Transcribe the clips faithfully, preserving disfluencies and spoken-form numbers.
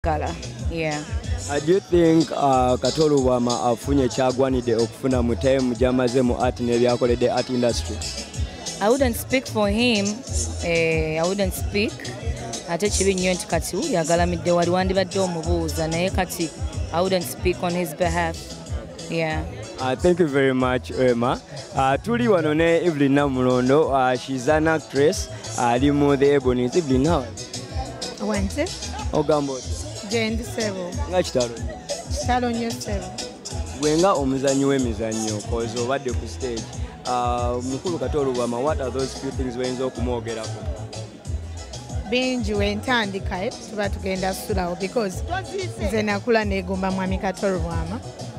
Color, yeah. Uh, do you think uh, Katolu Wama afunye chagwanide okufuna mu time jamaze mu art nebyakolede art industry? I wouldn't speak for him. Eh, I wouldn't speak. Ate chibi nnyo nti kati uli agalamidde wali wandibadde omubuuza naye kati I wouldn't speak on his behalf. Yeah. Uh, thank you very much, Rema. Uh, tuli wano ne Evelyn Namulondo. Uh, she's an actress. Ali uh, mu the Ebonies. Evelyn, how? Wente. Ogambo. Jendi sebo. Nga kitalo. Kitalo nnyo sebo. Wenga omuzanyi w'emizannyo koze obadde ku stage. Uh, mukulu Katolu Wama, what are those few things wenzo okumwogerako? Bingi wentandika tuba tugenda ssulawo because nze nakula neegomba mwami Katolu Wama.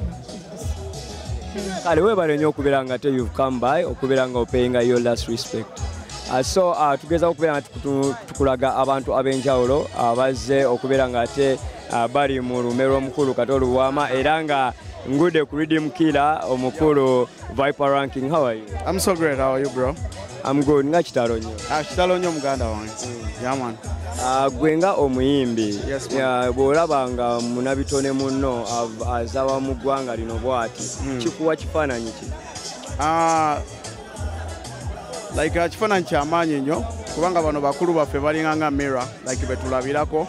Kale webale nnyo okubeera nga te you've come by okubeera nga opeyinga your last respect. Uh, so uh, tugeza okubeera nga tukulaga abantu ab'enjawulo abazze okubeera nga ate uh, bali mu lume lw'omukulu Katolu Wama era nga ngude ku Redeem Killer omukulu Vyper Ranking. How are you? I'm so great. How are you, bro? I'm good. Nga kitalo nnyo. Ah, kitalo nnyo muganda wange. Yeah, man. Uh, gwenga omuyimbi. Yes, man. Yeah, bw'olaba nga munabitone munno azawa mu ggwanga lino bw'ati. Mm. Kikuwa kifaananyi ki? Ah, like uh, kifaananyi ky'amaanyi nnyo kubanga bano bakulu baffe balinga nga mirror like betulabirako.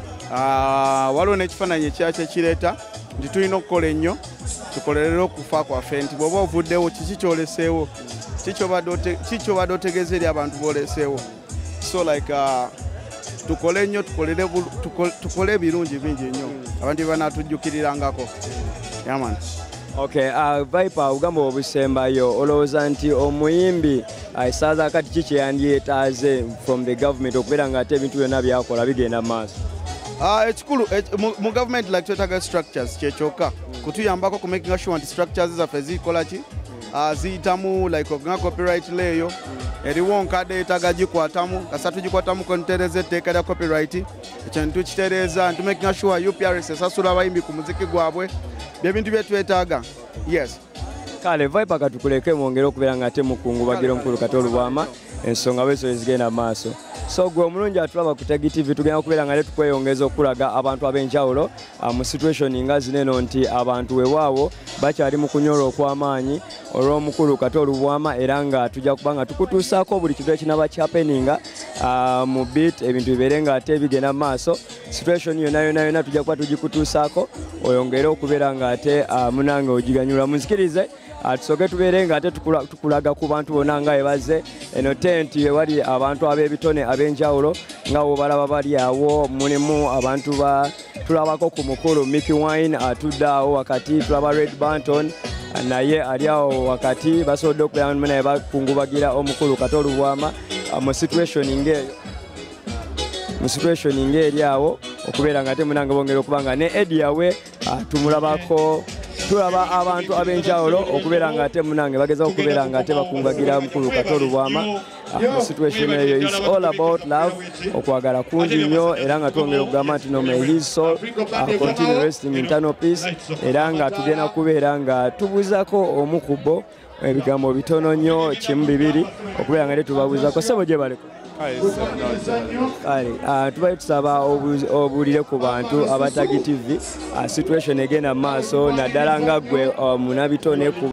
Ah, waliwo n'ekifaananyi ekyakyo ekireeta nti tulina okukola ennyo tukolerera okufa kwaffe nti bw'oba ovuddewo kiki kyoleseewo kiki kyobadde otegeeza eri abantu b'oleseewo. So like uh, tukole nnyo tukole ebirungi bingi nnyo abantu banaatujjukirirangako. Yeah, man. Okay, uh, Vyper ugamba obusembayo olowooza nti omuyimbi essaaza uh, kati kiki yandyetaaze from the government okubeera nga ate ebintu byonna byakola bigenda maaso? Ah, ekikulu mu government like twetaaga structures kyekyokka kutuyambako ku making sure nti structures zaffe zikola ki ziyitamu like nga copyright leeyo eriwo nkadde yeetaaga gikwatamu kasa tugikwatamu kontereza etteeka lya copyright ekyo nitukitereeza ntumaking sure U P R S esasula abayimbi ku muziki gwabwe byebintu byetwetaaga. Yes. Kale Vyper katukuleke mwongere okubeera nga ate mukungubagira omukulu Katolu Wama ensonga bwezo ezigenda maaso. So gwe omulungi atulaba ku Tegi T V tugenda kubeera nga tukweyongeza okulaga abantu ab'enjawulo mu situation nga zineno nti abantu weewaawo bakyali mu kunyola okw'amaanyi olw'omukulu Katolu Wama era nga tujja kuba nga tukutuusaako buli kintu ekinaba kyapeninga mu bit ebintu bibeere nga ate bigenda maaso. Situation yonna yonna yonna tujja kuba tugikutuusaako oyongere okubeera nga ate munange ogiganyula. Muzikirize tusoke tubeere nga ate tukulaga ku bantu bonna nga ebaze eno tenti ewali abantu ab'ebitone ab'enjawulo nga wobalaba bali awo mulimu abantu tulabako ku mukulu Mickey Wine atudde awo wakati, tulaba Red Banton naye ali awo wakati basobodde okubeera naye bakungubagira omukulu Katolu Wama mu situation ng'eyo mu situation ng'eri awo okubeera nga ate munange bongera okubanga ne Eddie yawe tumulabako tulaba abantu ab'enjawulo okubeera nga ate munange bagezaho okubeera nga ate bakungagira mukulu Katolu Wama mu situation eyo. It's all about love, okwagala kungi nnyo era nga twongera okugamba nti no may his soul continue resting in eternal peace era nga tugenda kubeera nga tubuuzako omukubo ebigambo bitono nnyo kimu bibiri okubeera nga ate tubabuuzako sebo gye baleko. Kale tubaye tusaba obuulire ku bantu aba Tegi T V situation egenda maaso naddala nga ggwe munabitone.